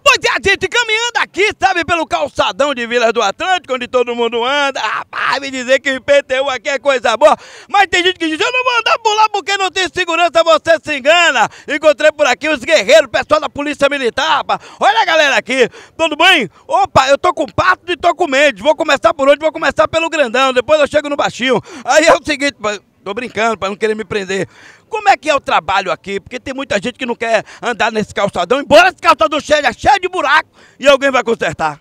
Pois é, a gente caminhando aqui, sabe, pelo calçadão de Vila do Atlântico, onde todo mundo anda. Rapaz, me dizer que IPTU aqui é coisa boa. Mas tem gente que diz, eu não vou andar por lá porque não tem segurança, você se engana. Encontrei por aqui os guerreiros, o pessoal da Polícia Militar, rapaz. Olha a galera aqui, tudo bem? Opa, eu tô com pato e tô com Mendes. Vou começar por onde? Vou começar pelo grandão, depois eu chego no baixinho. Aí é o seguinte, tô brincando pra não querer me prender. Como é que é o trabalho aqui? Porque tem muita gente que não quer andar nesse calçadão, embora esse calçadão seja cheio de buraco e alguém vai consertar.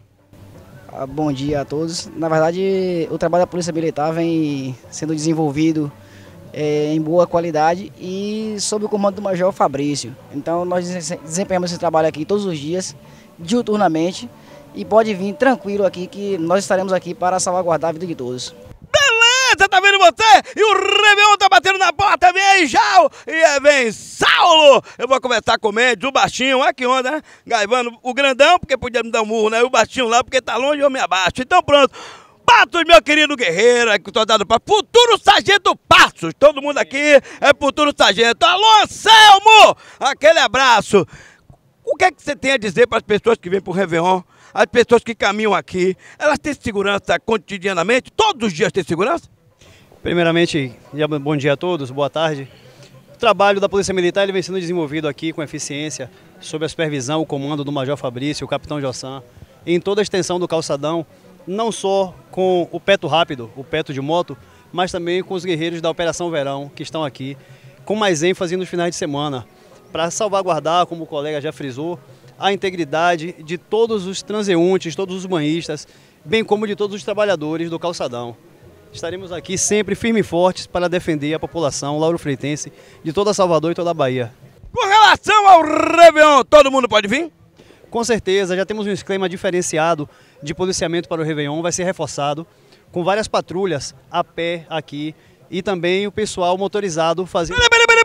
Bom dia a todos. Na verdade, o trabalho da Polícia Militar vem sendo desenvolvido em boa qualidade e sob o comando do Major Fabrício. Então nós desempenhamos esse trabalho aqui todos os dias, diuturnamente, e pode vir tranquilo aqui que nós estaremos aqui para salvaguardar a vida de todos. Beleza, tá vendo você? E o Réveillon tá batendo na porta, vem aí, Jal! E vem Saulo! Eu vou conversar com o Mendes, o baixinho, olha que onda, né? Gaivando o grandão, porque podia me dar um murro, né? E o baixinho lá, porque tá longe, eu me abaixo. Então pronto. Passos, meu querido guerreiro, que tô dando pra futuro sargento Passos. Todo mundo aqui é futuro sargento. Alô, Anselmo! Aquele abraço. O que é que você tem a dizer para as pessoas que vêm pro Réveillon? As pessoas que caminham aqui, elas têm segurança cotidianamente? Todos os dias têm segurança? Primeiramente, bom dia a todos, boa tarde. O trabalho da Polícia Militar ele vem sendo desenvolvido aqui com eficiência, sob a supervisão, o comando do Major Fabrício, o Capitão Jossan, em toda a extensão do calçadão, não só com o Peto Rápido, o Peto de moto, mas também com os guerreiros da Operação Verão, que estão aqui, com mais ênfase nos finais de semana, para salvaguardar, como o colega já frisou, a integridade de todos os transeuntes, todos os banhistas, bem como de todos os trabalhadores do calçadão. Estaremos aqui sempre firmes e fortes para defender a população lauro-freitense de toda Salvador e toda a Bahia. Com relação ao Réveillon, todo mundo pode vir? Com certeza, já temos um esquema diferenciado de policiamento para o Réveillon, vai ser reforçado, com várias patrulhas a pé aqui e também o pessoal motorizado fazendo...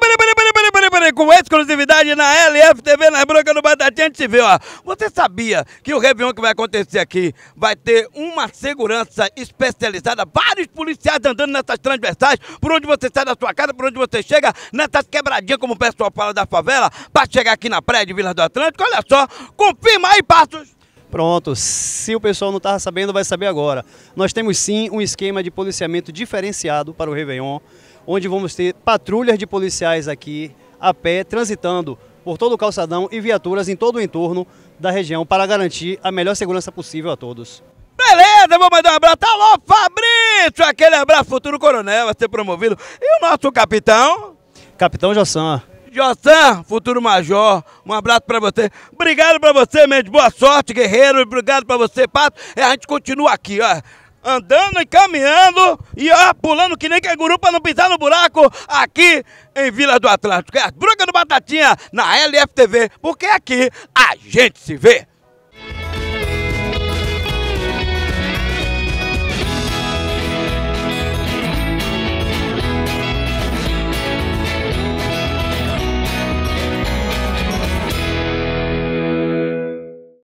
Com exclusividade na LFTV, nas Brancas do Batatinha, a gente se vê, ó. Você sabia que o Réveillon que vai acontecer aqui vai ter uma segurança especializada, vários policiais andando nessas transversais, por onde você sai da sua casa, por onde você chega, nessas quebradinhas, como o pessoal fala da favela, para chegar aqui na praia de Vila do Atlântico? Olha só, confirma aí, Passos. Pronto, se o pessoal não estava sabendo, vai saber agora. Nós temos sim um esquema de policiamento diferenciado para o Réveillon, onde vamos ter patrulhas de policiais aqui, a pé, transitando por todo o calçadão e viaturas em todo o entorno da região para garantir a melhor segurança possível a todos. Beleza, vou mandar um abraço. Alô, Fabrício, aquele abraço, futuro coronel, vai ser promovido. E o nosso capitão? Capitão Jossan. Jossan, futuro major, um abraço pra você. Obrigado pra você, Mendes, boa sorte, guerreiro, obrigado pra você, Pato. A gente continua aqui, ó. Andando e caminhando e ó, pulando que nem canguru para não pisar no buraco aqui em Vila do Atlântico. É as Brancas do Batatinha na LFTV, porque aqui a gente se vê.